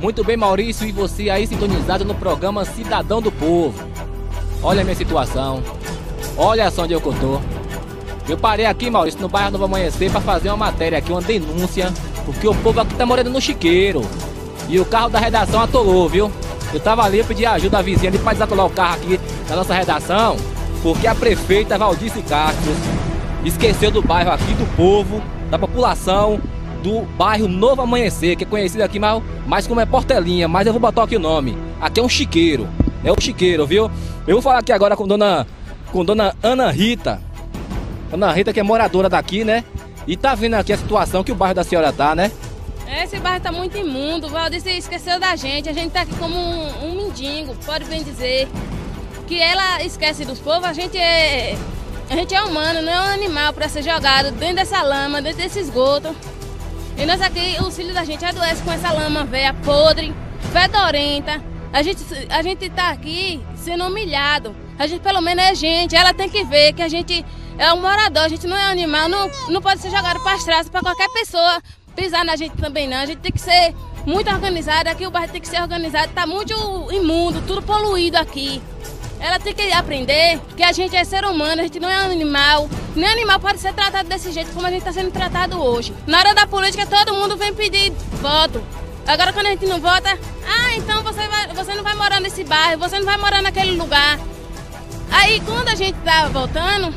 Muito bem, Maurício, e você aí sintonizado no programa Cidadão do Povo. Olha a minha situação, olha só onde eu tô. Eu parei aqui, Maurício, no bairro Novo Amanhecer para fazer uma matéria aqui, uma denúncia, porque o povo aqui tá morando no chiqueiro. E o carro da redação atolou, viu? Eu tava ali, eu pedi ajuda à vizinha ali para desatolar o carro aqui da nossa redação, porque a prefeita Valdice Castro esqueceu do bairro aqui do povo, da população do bairro Novo Amanhecer, que é conhecido aqui mais como é Portelinha, mas eu vou botar aqui o nome. Aqui é um chiqueiro, viu? Eu vou falar aqui agora com dona Ana Rita. Ana Rita, que é moradora daqui, né? E tá vendo aqui a situação que o bairro da senhora tá, né? Esse bairro tá muito imundo, o Valdice esqueceu da gente, a gente tá aqui como um mendigo, pode bem dizer. Que ela esquece dos povos, a gente é humano, não é um animal para ser jogado dentro dessa lama, dentro desse esgoto. E nós aqui, os filhos da gente adoecem com essa lama velha, podre, fedorenta. A gente tá aqui sendo humilhado. A gente pelo menos é gente, ela tem que ver que a gente é um morador, a gente não é animal, não pode ser jogado para as traças, para qualquer pessoa pisar na gente também não. A gente tem que ser muito organizado, aqui o bairro tem que ser organizado, tá muito imundo, tudo poluído aqui. Ela tem que aprender que a gente é ser humano, a gente não é animal. Nem animal pode ser tratado desse jeito como a gente está sendo tratado hoje. Na hora da política todo mundo vem pedir voto. Agora quando a gente não vota, então você não vai morar nesse bairro, você não vai morar naquele lugar. Aí quando a gente tá votando,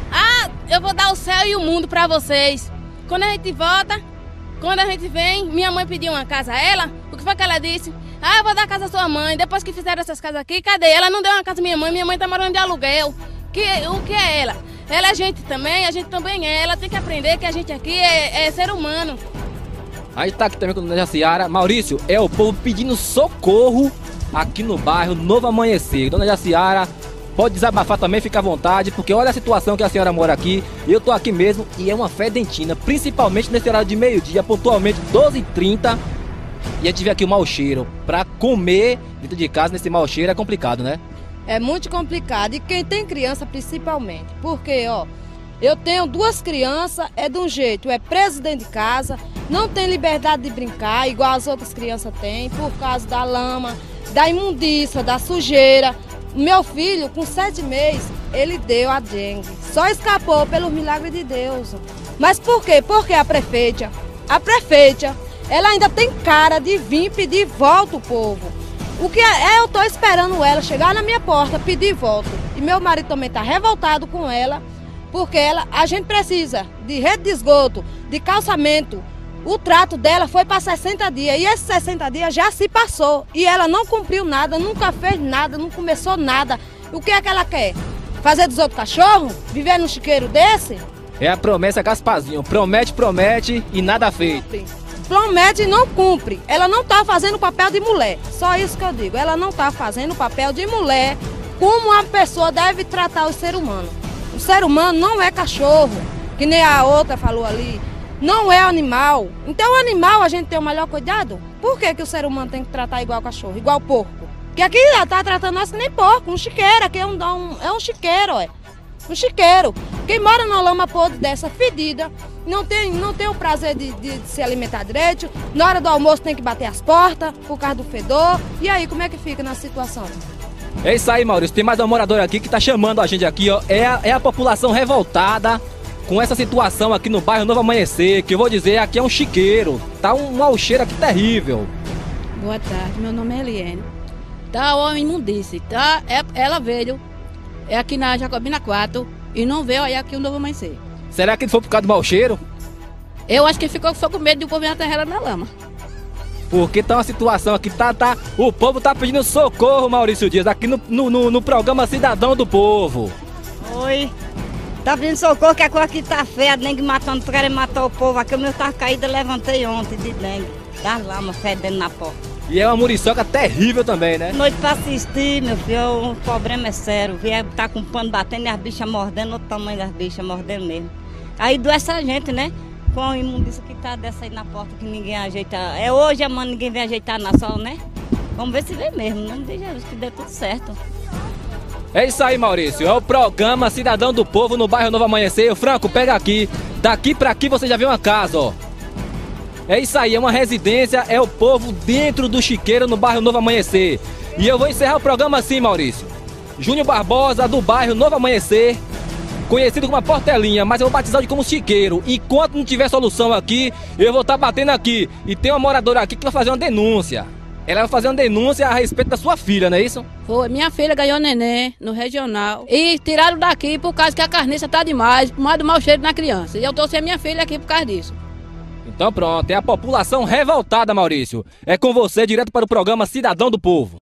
eu vou dar o céu e o mundo para vocês. Quando a gente vota, quando a gente vem, minha mãe pediu uma casa a ela, o que foi que ela disse? Eu vou dar a casa à sua mãe, depois que fizeram essas casas aqui, cadê? Ela não deu uma casa à minha mãe tá morando de aluguel. O que é ela? Ela é gente também, a gente também é. Ela tem que aprender que a gente aqui é ser humano. Aí tá aqui também com a dona Jaciara. Maurício, é o povo pedindo socorro aqui no bairro Novo Amanhecer. Dona Jaciara, pode desabafar também, fica à vontade, porque olha a situação que a senhora mora aqui. Eu tô aqui mesmo e é uma fedentina, principalmente nesse horário de meio-dia, pontualmente 12h30. E eu tive aqui o mau cheiro. Pra comer dentro de casa nesse mau cheiro é complicado, né? É muito complicado. E quem tem criança principalmente. Porque, eu tenho 2 crianças, é de um jeito, é preso dentro de casa, não tem liberdade de brincar, igual as outras crianças têm, por causa da lama, da imundícia, da sujeira. Meu filho, com 7 meses, ele deu a dengue. Só escapou pelo milagre de Deus. Mas por quê? Porque a prefeita, ela ainda tem cara de vir pedir volta o povo. O que eu tô esperando ela chegar na minha porta, pedir volta. E meu marido também tá revoltado com ela, porque a gente precisa de rede de esgoto, de calçamento. O trato dela foi para 60 dias e esses 60 dias já se passou. E ela não cumpriu nada, nunca fez nada, não começou nada. O que é que ela quer? Fazer dos outros cachorros? Viver num chiqueiro desse? É a promessa Gasparzinho. Promete e nada feito. Promete e não cumpre. Ela não está fazendo o papel de mulher. Só isso que eu digo. Ela não está fazendo o papel de mulher como uma pessoa deve tratar o ser humano. O ser humano não é cachorro, que nem a outra falou ali. Não é animal. Então o animal a gente tem o melhor cuidado. Por que o ser humano tem que tratar igual cachorro, igual porco? Porque aqui ela está tratando nós que nem porco, um chiqueiro. Aqui é um chiqueiro, um chiqueiro. Quem mora numa lama podre dessa, fedida, não tem o prazer de se alimentar direito. Na hora do almoço tem que bater as portas por causa do fedor. E aí, como é que fica na situação? É isso aí, Maurício. Tem mais um morador aqui que tá chamando a gente aqui, É a população revoltada com essa situação aqui no bairro Novo Amanhecer, que eu vou dizer, aqui é um chiqueiro. Tá um mau cheiro aqui terrível. Boa tarde, meu nome é Eliane. Tá o homem não disse, tá? Ela veio, é aqui na Jacobina 4 e não veio aí aqui o Novo Amanhecer. Será que foi por causa do mau cheiro? Eu acho que ficou com medo de o povo enterrar ela na lama. Porque tá uma situação aqui, o povo tá pedindo socorro, Maurício Dias, aqui no programa Cidadão do Povo. Oi, tá pedindo socorro que a coisa aqui tá feia, a dengue matando, querem matar o povo. Aqui o meu tá caído, eu levantei ontem de dengue, das lamas fedendo na porta. E é uma muriçoca terrível também, né? Noite pra assistir, meu filho, o problema é sério. Vier tá com pano batendo e as bichas mordendo, o tamanho das bichas mordendo mesmo. Aí doece a gente, né? Com a imundícia que tá dessa aí na porta que ninguém ajeita. É hoje, amanhã ninguém vem ajeitar na sol, né? Vamos ver se vem mesmo, não de Jesus, que dê tudo certo. É isso aí, Maurício. É o programa Cidadão do Povo no bairro Novo Amanhecer. O Franco, pega aqui. Daqui pra aqui você já viu uma casa, É isso aí, é uma residência, é o povo dentro do chiqueiro no bairro Novo Amanhecer. E eu vou encerrar o programa assim, Maurício. Júnior Barbosa, do bairro Novo Amanhecer, conhecido como a Portelinha, mas eu vou batizar de como Chiqueiro. Enquanto não tiver solução aqui, eu vou estar batendo aqui. E tem uma moradora aqui que vai fazer uma denúncia. Ela vai fazer uma denúncia a respeito da sua filha, não é isso? Foi, minha filha ganhou neném no regional e tiraram daqui por causa que a carniça tá demais, por mais do mau cheiro na criança. E eu tô sem minha filha aqui por causa disso. Então pronto, é a população revoltada, Maurício. É com você, direto para o programa Cidadão do Povo.